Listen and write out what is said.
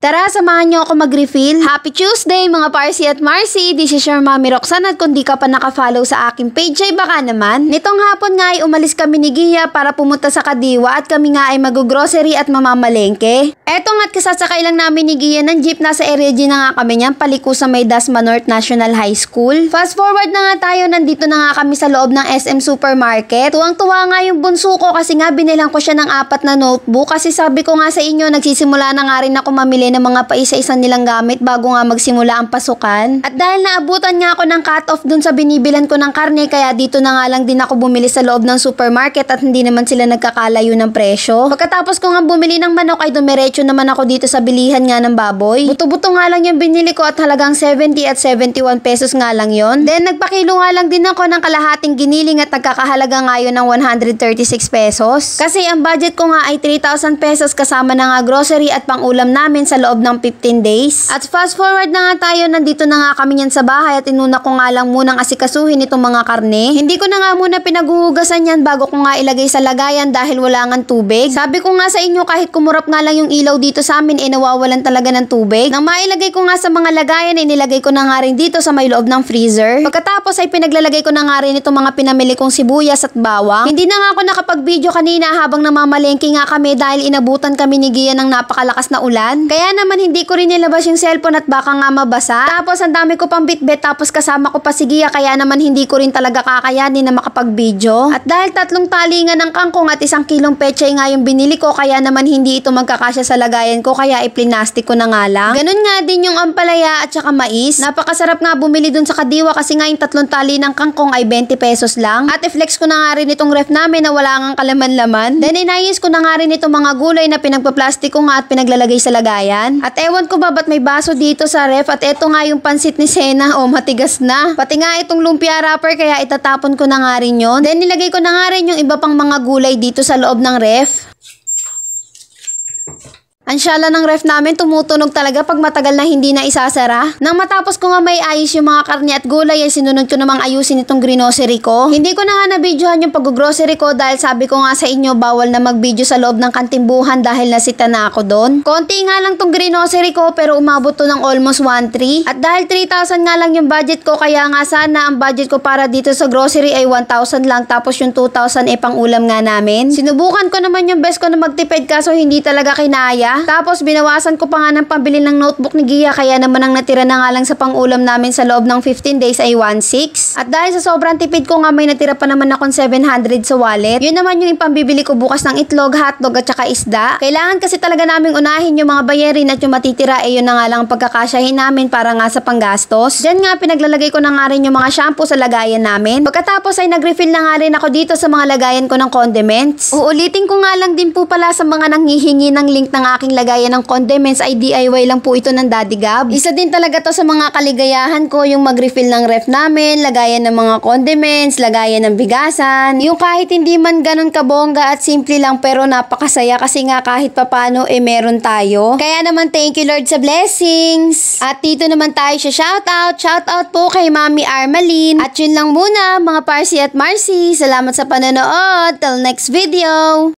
Tara, samahan niyo ako mag-refill. Happy Tuesday mga Parsi at Marcy. This is your Mami Roxanne at kung di ka pa nakafollow sa aking page ay baka naman. Nitong hapon nga ay umalis kami ni Gia para pumunta sa Kadiwa at kami nga ay mag-grocery at mamamalengke. Eto nga't kasasakay lang namin ni Gia ng jeep. Nasa area G na nga kami niyan, paliko sa may Dasma North National High School. Fast forward na nga tayo, nandito na nga kami sa loob ng SM Supermarket. Tuwang-tuwa nga yung bunso ko kasi nga binilang ko siya ng 4 na notebook kasi sabi ko nga sa inyo nagsisimula na nga rin ako mamili ng mga paisa-isa nilang gamit bago nga magsimula ang pasukan. At dahil naabutan nga ako ng cut-off dun sa binibilan ko ng karne, kaya dito na nga lang din ako bumili sa loob ng supermarket at hindi naman sila nagkakalayo ng presyo. Pagkatapos ko nga bumili ng manok ay dumiretso naman ako dito sa bilihan nga ng baboy. Buto-buto nga lang yung binili ko at halagang 70 at 71 pesos nga lang yon. Then nagpakilo nga lang din ako ng kalahating giniling at nagkakahalaga nga yun ng 136 pesos. Kasi ang budget ko nga ay 3,000 pesos kasama na nga grocery at pang-ulam namin sa loob ng 15 days. At fast forward na nga tayo, nandito na nga kami yan sa bahay at inuna ko nga lang munang asikasuhin itong mga karne. Hindi ko na nga muna pinaguhugasan yan bago ko nga ilagay sa lagayan dahil wala nga tubig. Sabi ko nga sa inyo kahit kumurap nga lang yung ilaw dito sa amin nawawalan talaga ng tubig. Nang mailagay ko nga sa mga lagayan nilagay ko na nga rin dito sa may loob ng freezer. Pagkatapos ay pinaglalagay ko na nga rin itong mga pinamili kong sibuyas at bawang. Hindi na nga ako nakapag-video kanina habang namamalengke nga kami dahil inabutan kami ni Gia ng napakalakas na ulan. Kaya naman hindi ko rin nilabas yung cellphone at baka nga mabasa. Tapos ang dami ko pang bitbit tapos kasama ko pa si Gia kaya naman hindi ko rin talaga kakayanin na makapag-video. At dahil 3 talingan ng kangkong at 1 kilong pechay nga yung binili ko kaya naman hindi ito magkakasya sa lagayan ko kaya iplinastic ko na nga lang. Ganun nga din yung ampalaya at saka mais. Napakasarap nga bumili dun sa Kadiwa kasi nga yung 3 tali ng kangkong ay 20 pesos lang. At i-flex ko na nga rin itong ref namin na wala ngang kalaman-laman. Then inayos ko na nga rin itong mga gulay na pinagpa-plastic ko nga at pinaglalagay sa lagayan. At ewan ko ba ba't may baso dito sa ref at eto nga yung pansit ni Sena matigas na. Pati nga itong lumpia wrapper kaya itatapon ko na nga rin yun. Then nilagay ko na nga rin yung iba pang mga gulay dito sa loob ng ref. Ang syala ng ref namin tumutunog talaga pag matagal na hindi na isasara. Nang matapos ko nga may ayos yung mga karne at gulay ay sinunod ko namang ayusin itong grocery ko. Hindi ko na nga na-videohan yung pag-grocery ko dahil sabi ko nga sa inyo bawal na mag-video sa loob ng kantimbuhan dahil nasita na ako doon. Konti nga lang tong grocery ko pero umabot to ng almost 1,300. At dahil 3,000 nga lang yung budget ko kaya nga sana ang budget ko para dito sa grocery ay 1,000 lang tapos yung 2,000 ay pang ulam nga namin. Sinubukan ko naman yung best ko na magtipid kaso hindi talaga kinaya. Tapos binawasan ko pa nga ng pambili ng notebook ni Gia kaya naman ang natira na nga lang sa pang-ulam namin sa loob ng 15 days ay 1,600. At dahil sa sobrang tipid ko nga may natira pa naman akong 700 sa wallet. Yun naman yung pambibili ko bukas ng itlog, hotdog at saka isda. Kailangan kasi talaga naming unahin yung mga bayarin at yung matitira yun na nga lang ang pagkakasyahin namin para nga sa panggastos. Diyan nga pinaglalagay ko na nga rin yung mga shampoo sa lagayan namin. Pagkatapos ay nag-refill na nga rin ako dito sa mga lagayan ko ng condiments. Uulitin ko nga lang din po pala sa mga nanghihingi ng link ng aking lagayan ng condiments ay DIY lang po ito ng Daddy Gab. Isa din talaga to sa mga kaligayahan ko yung mag-refill ng ref namin, lagayan ng mga condiments, lagayan ng bigasan. Yung kahit hindi man ganun kabongga at simple lang pero napakasaya kasi nga kahit papano meron tayo. Kaya naman thank you Lord sa blessings. At dito naman tayo sa shoutout. Shoutout po kay Mami Armalin. At yun lang muna mga Parsi at Marcy. Salamat sa panonood. Till next video.